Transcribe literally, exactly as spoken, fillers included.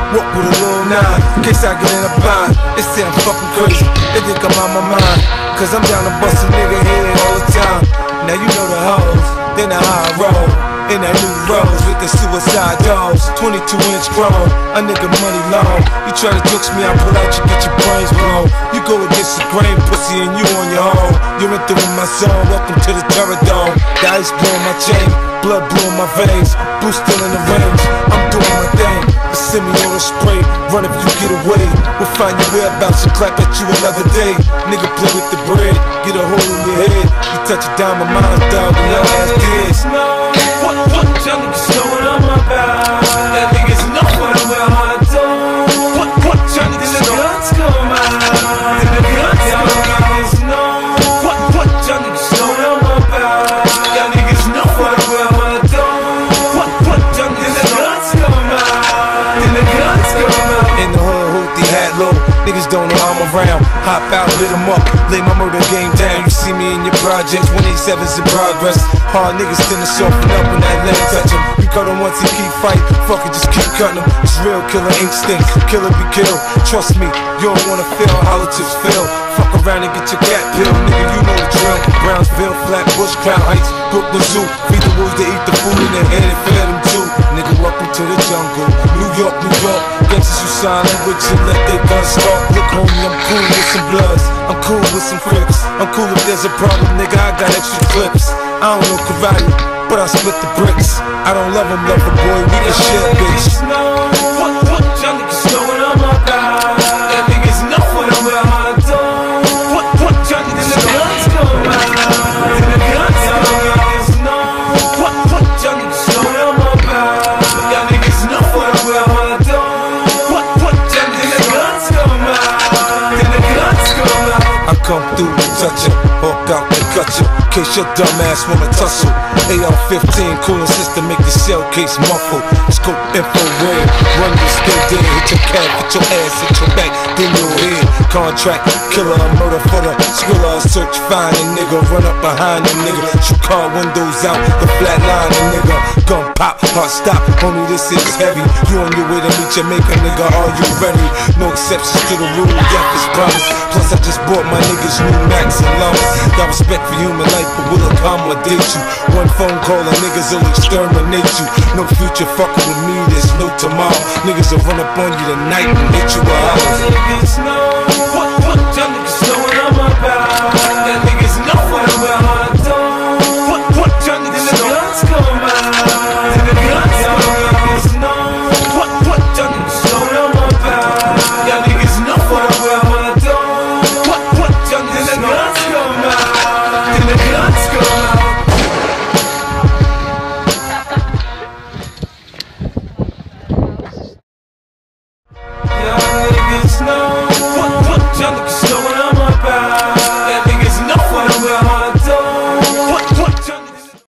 walk with a little nine, in case I get in a bind. They say I'm fucking crazy, they think I'm out my mind, cause I'm down to bust a nigga head all the time. Now you know the hoes, they know how I roll, in that new rose with the suicide dogs. Twenty-two inch grown, a nigga money long. You try to jokes me, I pull out, you get your brains blown. You go against the grain, pussy, and you on your own. You're in through my zone, welcome to the terror dome. The ice blowing my chain, blood blowing my veins, blue still in the range, I'm doing my thing. The semi-auto spray, run if you get away. We'll find your whereabouts and clap at you another day. Nigga play with the bread, get a hole in your head. You touch it down, my mind's down, and your ass kids. What, what, y'all niggas know what I'm about. That niggas know what I'm about. What, what, y'all niggas know the guns come out. The guns come out. What, what, y'all niggas know what I'm about. Y'all niggas know what I'm about. What, what, y'all niggas know the guns come out. The guns come out. In the hood, hoopty hat low, niggas don't know I'm around. Hop out, lit 'em up, lay my murder game down. You see me in your projects, one eighty-seven's in progress. Hard niggas tend to soften up when that leg touch 'em. You cut 'em once, he keep fight, fuck it, just keep cutting 'em. It's real killer instinct, killer be killed. Trust me, you don't wanna feel how it just feel. Fuck around and get your cat pill, nigga, you know the drill. Brownsville, Flatbush, Crown Heights, Brooklyn Zoo. Feed the wolves to eat the food in their head and feed them too. Nigga, welcome to the jungle, New York, New York. Gangsters who sign language and let their guns start. Look homie, I'm cool with some bloods, I'm cool with some crips. I'm cool if there's a problem, nigga, I got extra clips. I don't know karate, but I split the bricks. I don't love him, love a boy, we can share, bitch. What, what, y'all niggas know what I'm about. Y'all niggas know what I'm about. What, what, y'all niggas know the guns come out. The guns come out. What, what, y'all niggas know what I'm about. Y'all niggas know what I'm about. What, what, y'all niggas know the guns come out. The guns come out. I come through and touch it, walk out and cut you. In case your dumb ass wanna tussle. A R fifteen cooling system make the shell case muffle. Scope infrared, run you still dead. Hit your cab, hit your ass, hit your back, then your head. Contract, killer, murder for the skriller. Search, find a nigga, run up behind a nigga. Shoot car windows out, the flatline a nigga. Gun pop, heart stop, homie this is heavy. You on your way to meet Jamaica, nigga, are you ready? No exceptions to the rule, death is promised. Plus I just bought my niggas new Max and Llamas. Got respect for human life, but will accommodate you. One phone call and niggas will exterminate you. No future fucking with me, there's no tomorrow. Niggas will run up on you tonight and hit you a holler. Niggas know what, what, y'all niggas know what I'm about.